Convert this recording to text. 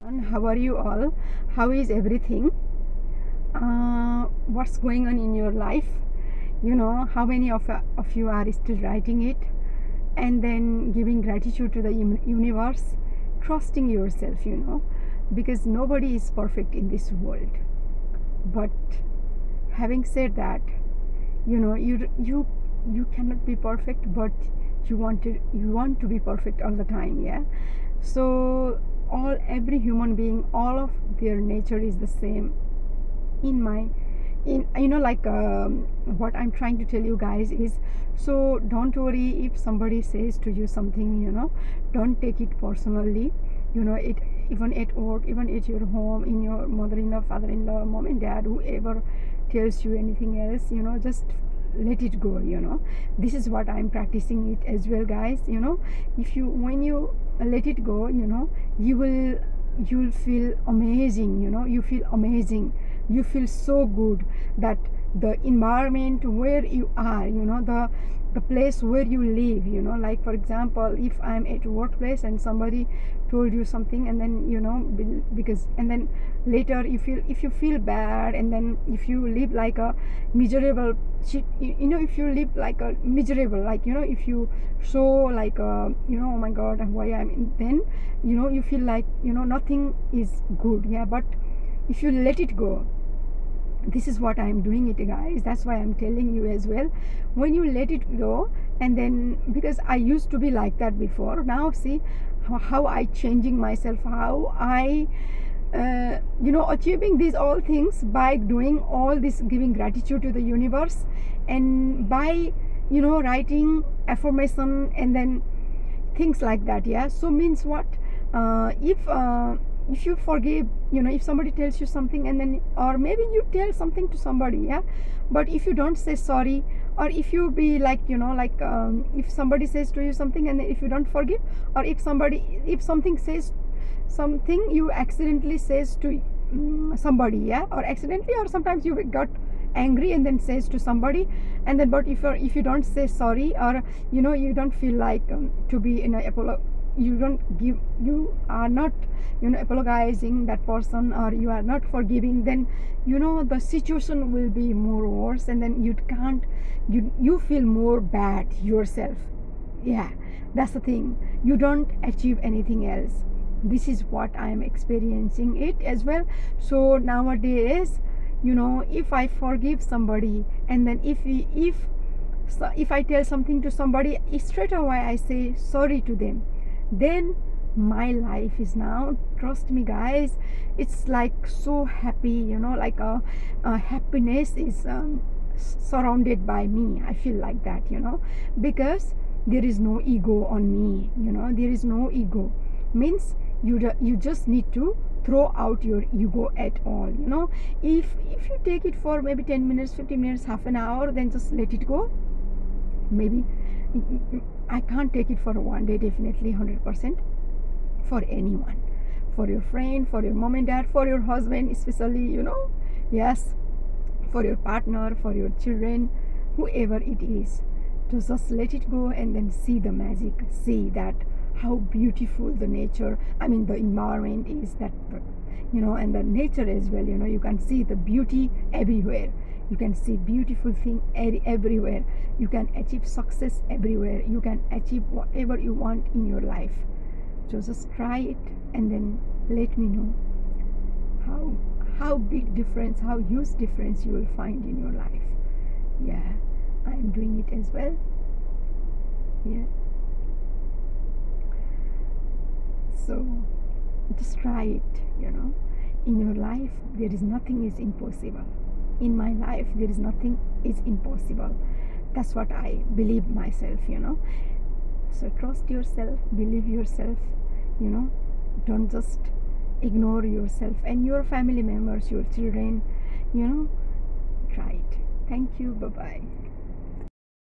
everyone, how are you all? How is everything? What's going on in your life? How many of you are still writing it and then giving gratitude to the universe, trusting yourself, because nobody is perfect in this world. But having said that, you cannot be perfect, but you want to be perfect all the time. Yeah, so every human being, all of their nature is the same. What I'm trying to tell you guys is, so don't worry if somebody says to you something, don't take it personally. It, even at work, even at your home, in your mother-in-law, father-in-law, mom and dad, whoever tells you anything else, just let it go. This is what I'm practicing it as well, guys. When you let it go, you'll feel amazing. You feel amazing, you feel so good that the environment where you are, the place where you live, like for example, if I'm at workplace and somebody told you something, and then and then later if you feel bad, and then if you live like a miserable, if you live like a miserable, like if you show like oh my god, why I'm in, then you feel like nothing is good. Yeah, but if you let it go, this is what I'm doing it, guys. That's why I'm telling you as well. When you let it go, and then, because I used to be like that before, now see how I changing myself, how I achieving these all things by doing all this, giving gratitude to the universe, and by writing affirmation, and then things like that. Yeah, so means what, if you forgive, if somebody tells you something, and then, or maybe you tell something to somebody, yeah, but if you don't say sorry, or if you be like if somebody says to you something, and if you don't forgive, or if something says something, you accidentally says to somebody, yeah, or accidentally, or sometimes you got angry and then says to somebody, and then, but if you don't say sorry, or you don't feel like to be in a you are not apologizing that person, or you are not forgiving, then the situation will be more worse, and then you feel more bad yourself. Yeah, that's the thing, you don't achieve anything else. This is what I am experiencing it as well. So nowadays, if I forgive somebody, and then if I tell something to somebody, straight away I say sorry to them, then my life is now, trust me guys, it's like so happy, like a happiness is surrounded by me. I feel like that, because there is no ego on me. There is no ego, means you just need to throw out your ego at all. If you take it for maybe 10 minutes, 15 minutes, half an hour, then just let it go. Maybe I can't take it for one day, definitely 100%, for anyone, for your friend, for your mom and dad, for your husband especially, yes, for your partner, for your children, whoever it is, to just let it go, and then see the magic, see that how beautiful the nature, I mean the environment is, that and the nature as well. You can see the beauty everywhere, you can see beautiful thing everywhere, you can achieve success everywhere, you can achieve whatever you want in your life. So just try it, and then let me know how big difference, how huge difference you will find in your life. Yeah, I am doing it as well. Yeah, so just try it. In your life there is nothing is impossible. In my life there is nothing is impossible. That's what I believe myself. So trust yourself, believe yourself. Don't just ignore yourself and your family members, your children. Try it. Thank you. Bye bye.